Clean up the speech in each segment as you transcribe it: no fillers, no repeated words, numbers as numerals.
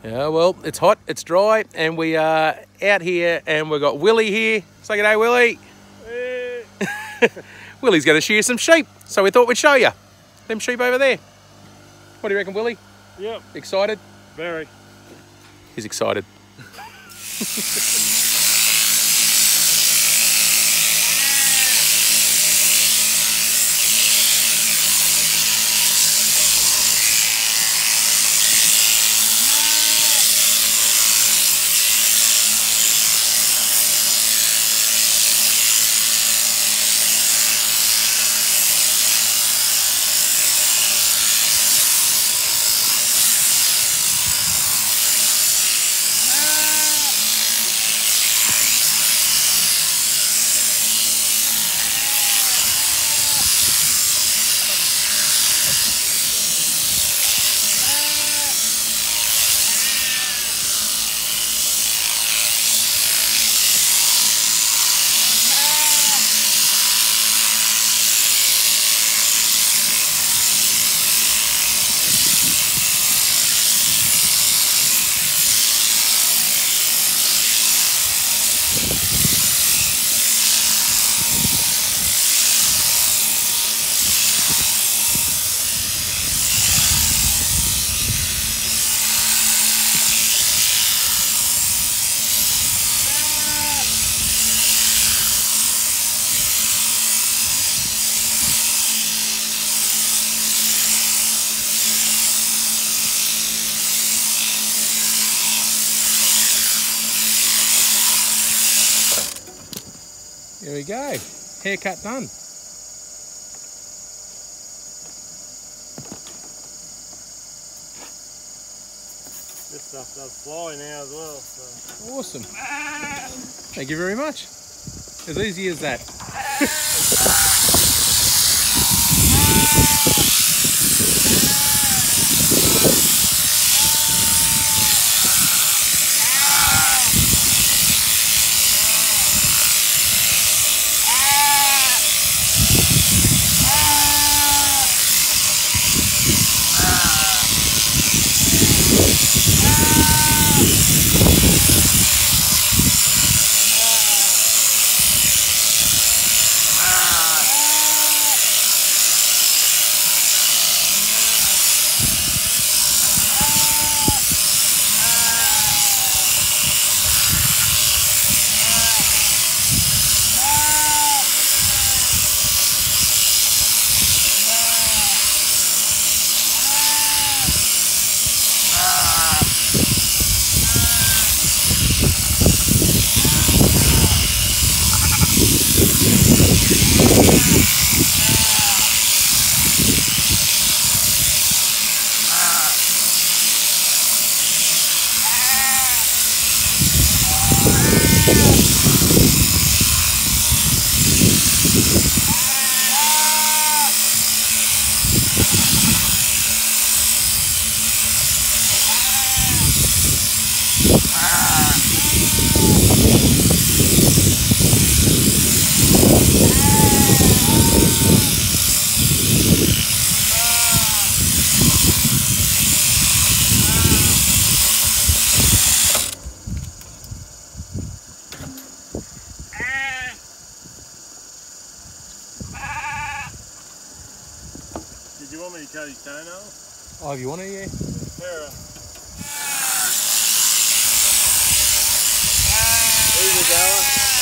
Yeah, well, it's hot, it's dry, and we are out here, and we've got Willie here. Say good day, Willie. Hey. Willie's going to shear some sheep, so we thought we'd show you. Them sheep over there. What do you reckon, Willie? Yep. Excited? Very. He's excited. There we go. Haircut done. This stuff does fly now as well. So. Awesome. Thank you very much. As easy as that. Did you want me to cut his toenails? Oh, if you want to, yeah. Shearer. Who's the goer?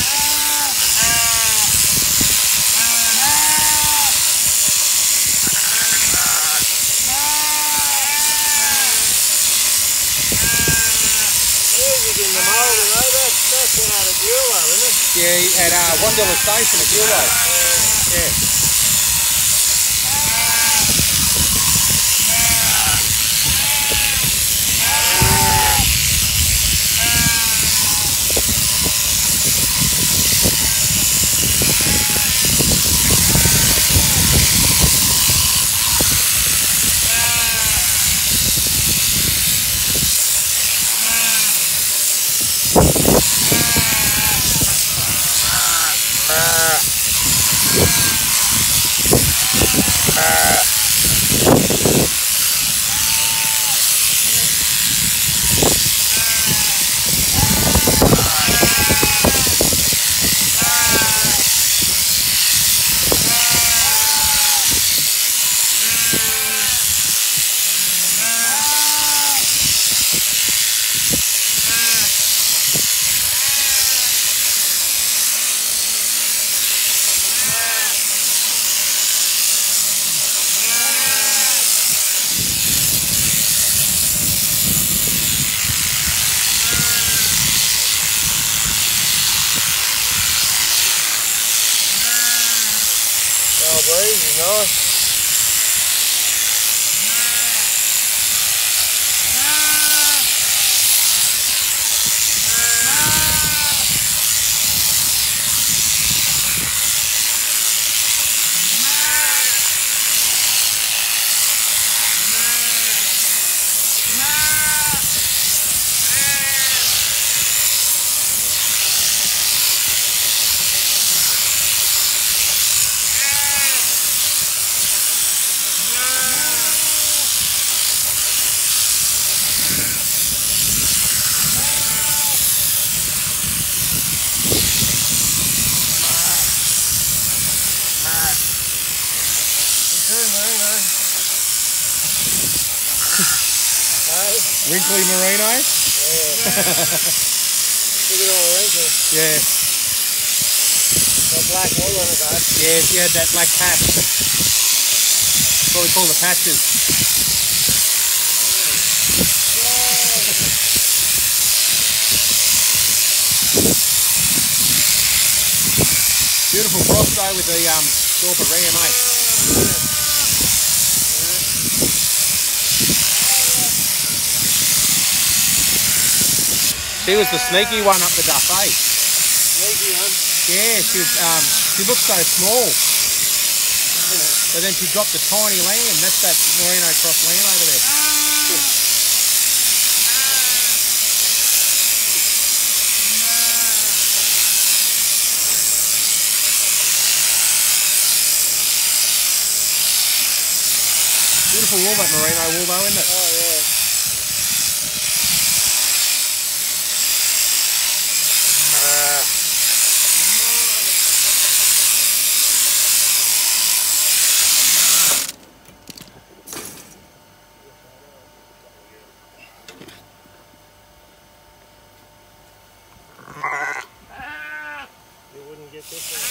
Music in the moulder though, that's out of Gillo, isn't it? Yeah, at $1 station at Gillo. Yeah. Wrinkly merino? Yeah. Look at all the wrinkles. Yeah. Got black wool on it though. Yeah, she had that black patch. That's what we call the patches. Beautiful cross though with the Dorper ram, mate. She was the sneaky one up the duff, eh? Sneaky one. Yeah, she looked so small. But then she dropped a tiny lamb. That's that merino cross lamb over there. Beautiful wool, that merino wool though, isn't it? Oh yeah. You wouldn't get this one.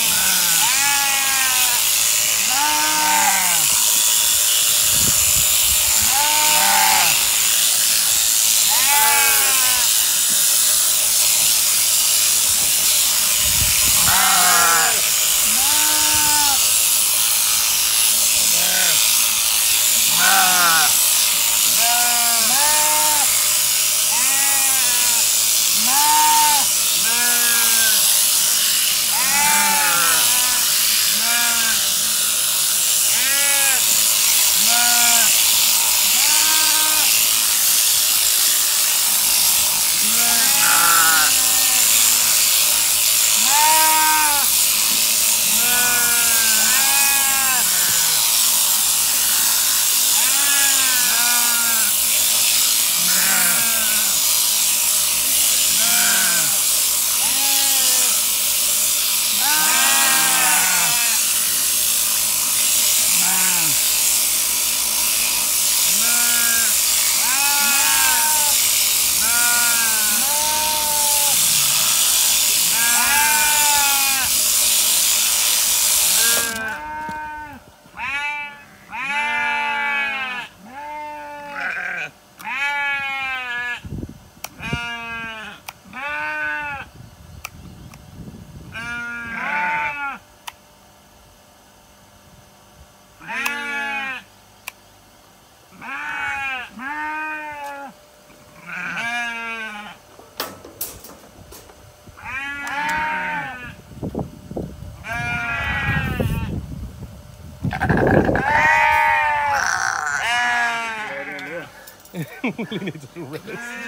Willie needs a little rest.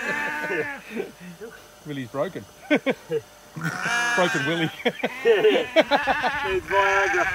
Willie's broken. Broken Willie. Needs Viagra.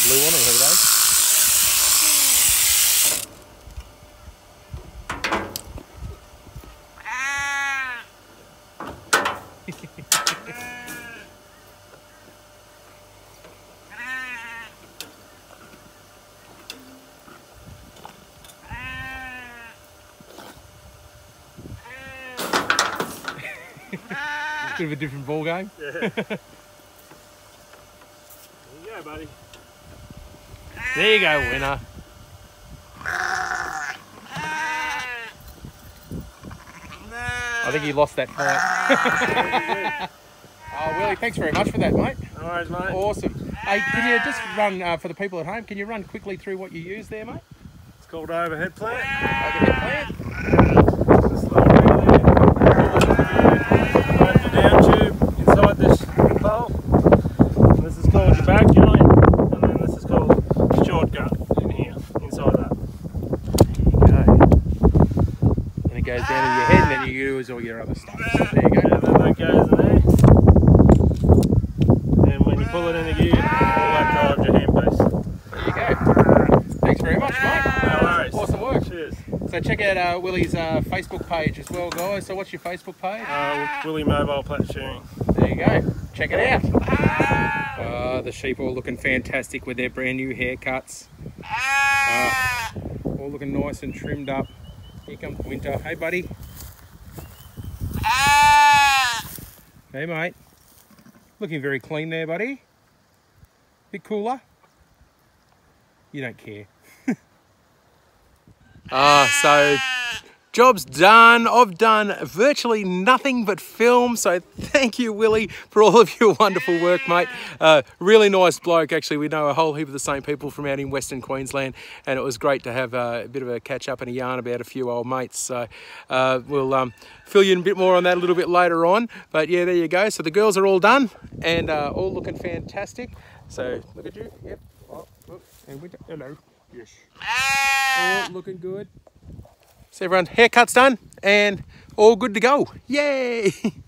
blue on them, have they? Bit of a different ball game. Yeah. There you go, buddy. There you go, winner. I think he lost that fight. Oh, Willie, thanks very much for that, mate. No worries, mate. Awesome. Hey, can you just run, for the people at home, can you run quickly through what you use there, mate? It's called overhead plant. Overhead plant. Down tube inside this pole. This is called your back joint, and then this is called shortcut in here, inside that. There you go. And it goes down in your head, and then you use all your other stuff. So there you go. Yeah, then that goes in there. And when you pull it in the gear, all that drives your handpiece. There you go. Thanks very much, mate. No worries. Awesome work. Cheers. So check out Willie's Facebook page as well, guys. So what's your Facebook page? Willie Mobile Plat Shearing. There you go. Check it out. The sheep all looking fantastic with their brand new haircuts. All looking nice and trimmed up. Here comes Winter. Hey, buddy. Hey, mate. Looking very clean there, buddy. Bit cooler. You don't care. So job's done. I've done virtually nothing but film, so thank you, Willie, for all of your wonderful work, mate. Really nice bloke. Actually, we know a whole heap of the same people from out in Western Queensland, and it was great to have a bit of a catch up and a yarn about a few old mates. So we'll fill you in a bit more on that a little bit later on. But yeah, there you go. So the girls are all done and all looking fantastic. So look at you. Yep. Oh, and Winter. Hello. Yes. All looking good. So everyone, haircut's done and all good to go. Yay!